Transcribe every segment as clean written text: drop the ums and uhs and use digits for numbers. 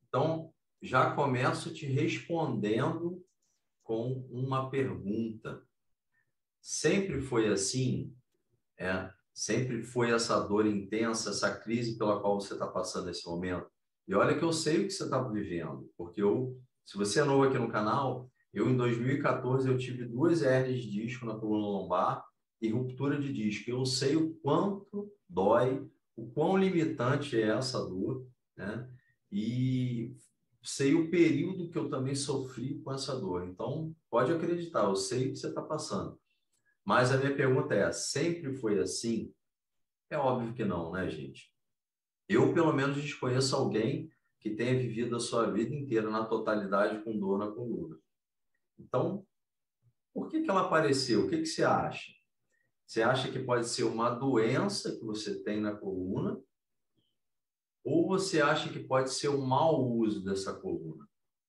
Então, já começo te respondendo com uma pergunta. Sempre foi assim? Sempre foi essa dor intensa, essa crise pela qual você está passando nesse momento? E olha que eu sei o que você está vivendo, porque se você é novo aqui no canal, em 2014 eu tive 2 hérnias de disco na coluna lombar e ruptura de disco. Eu sei o quanto dói, o quão limitante é essa dor, né? E sei o período que eu também sofri com essa dor. Então, pode acreditar, eu sei o que você está passando. Mas a minha pergunta é: sempre foi assim? É óbvio que não, né, gente? Eu, pelo menos, desconheço alguém que tenha vivido a sua vida inteira na totalidade com dor na coluna. Então, por que ela apareceu? O que você acha? Você acha que pode ser uma doença que você tem na coluna? Ou você acha que pode ser um mau uso dessa coluna?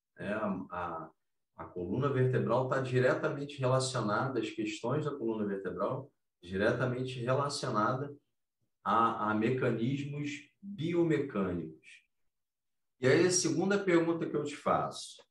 A coluna vertebral está diretamente relacionada, as questões da coluna vertebral, diretamente relacionada a mecanismos biomecânicos. E aí, a segunda pergunta que eu te faço,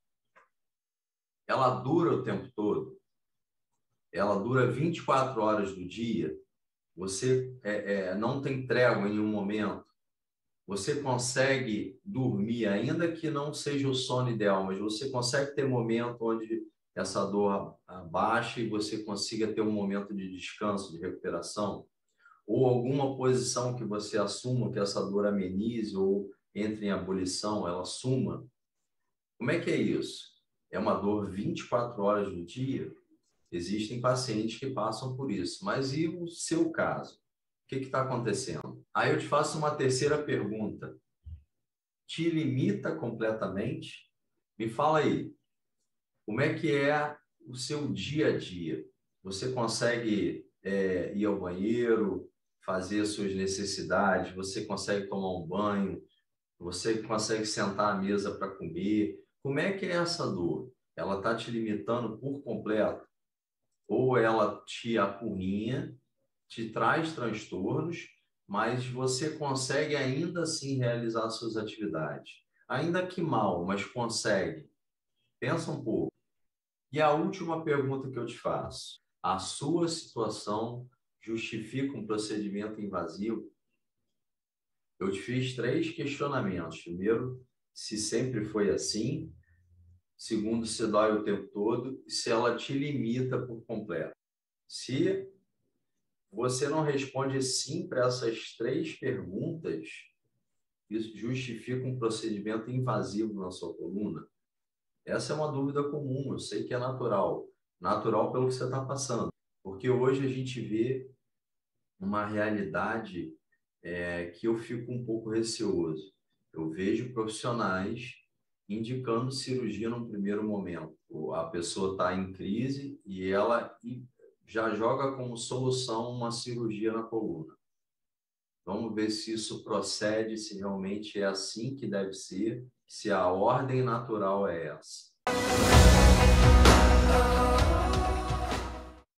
ela dura o tempo todo? Ela dura 24 horas do dia? Você não tem trégua em nenhum momento? Você consegue dormir, ainda que não seja o sono ideal, mas você consegue ter momento onde essa dor abaixa e você consiga ter um momento de descanso, de recuperação? Ou alguma posição que você assuma que essa dor amenize ou entre em ebulição, ela suma? Como é que é isso? É uma dor 24 horas do dia? Existem pacientes que passam por isso. Mas e o seu caso? O que está acontecendo? Aí eu te faço uma terceira pergunta. Te limita completamente? Me fala aí, como é que é o seu dia a dia? Você consegue ir ao banheiro, fazer as suas necessidades? Você consegue tomar um banho? Você consegue sentar à mesa para comer? Como é que é essa dor? Ela está te limitando por completo? Ou ela te apurrinha, te traz transtornos, mas você consegue ainda assim realizar suas atividades? Ainda que mal, mas consegue. Pensa um pouco. E a última pergunta que eu te faço: a sua situação justifica um procedimento invasivo? Eu te fiz 3 questionamentos. Primeiro, se sempre foi assim. Segundo, se dói o tempo todo. E se ela te limita por completo. Se você não responde sim para essas 3 perguntas, isso justifica um procedimento invasivo na sua coluna? Essa é uma dúvida comum, eu sei que é natural. Natural pelo que você está passando. Porque hoje a gente vê uma realidade que eu fico um pouco receoso. Eu vejo profissionais indicando cirurgia num primeiro momento. A pessoa está em crise e ela já joga como solução uma cirurgia na coluna. Vamos ver se isso procede, se realmente é assim que deve ser, se a ordem natural é essa.